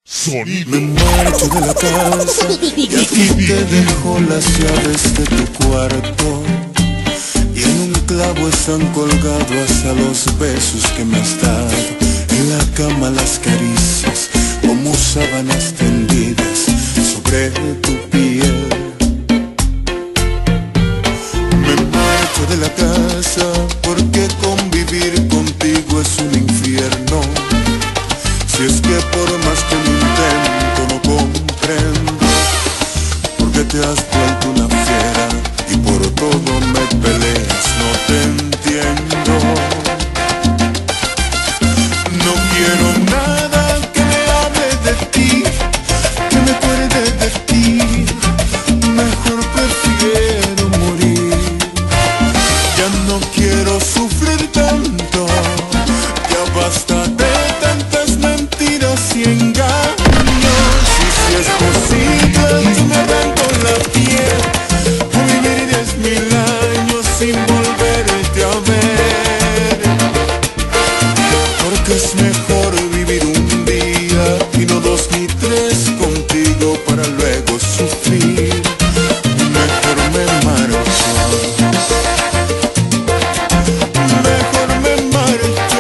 Sonido. Me marcho de la casa y aquí te dejo las llaves de tu cuarto. Y en un clavo están colgados hacia los besos que me has dado. En la cama las caricias como sábanas tendidas sobre tu piel. Me marcho de la casa porque convivir contigo es un infierno. Si es que por más que lo intento no comprendo por qué te has vuelto una fiera y por todo me peleas, no te entiendo. No quiero nada que me hable de ti, que me acuerde de ti, mejor prefiero morir. Ya no quiero sufrir tanto, ya basta de tantas mentiras y engaños. Y si es posible, tú me arranco la piel, o vivir 10.000 años sin volverte a ver. Porque es mejor vivir un día y no 2 ni 3 contigo para luego sufrir. Mejor me marcho, mejor me marcho.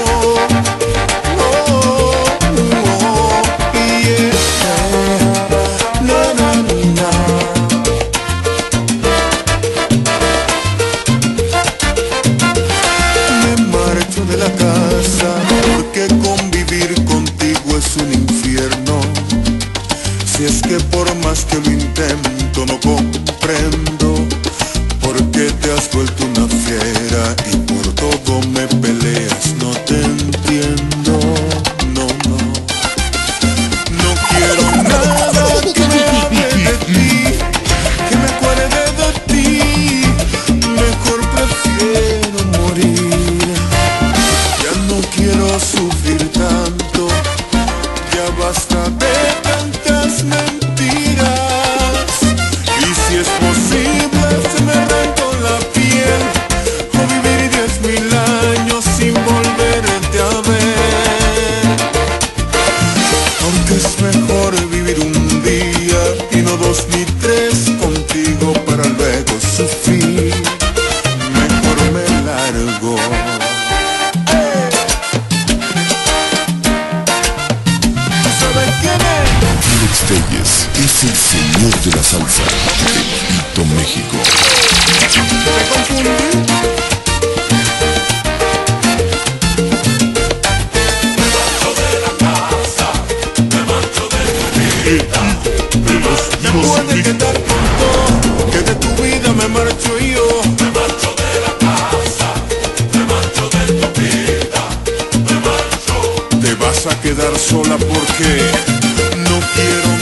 De la casa porque convivir contigo es un infierno. Si es que por más que lo intento no comprendo por qué te has vuelto una fiera y por todo me peleas, no te entiendo. No, no, no quiero nada que me hable de ti, que me acuerde de ti, mejor prefiero morir. No quiero sufrir tanto, ya basta de tantas mentiras. Y si es posible, se me arrancó la piel, o vivir 10.000 años sin volverte a ver. Aunque es mejor vivir un día y no 2 ni 3 contigo para luego sufrir. Mejor me largo. Alex Telles es el señor de la salsa de Quito, México. Me marcho de la casa, me marcho de tu vida, me marcho. Después de que te contó que de tu vida me marcho yo. Me marcho de la casa, me marcho de tu vida, me marcho. Te vas a quedar sola porque no quiero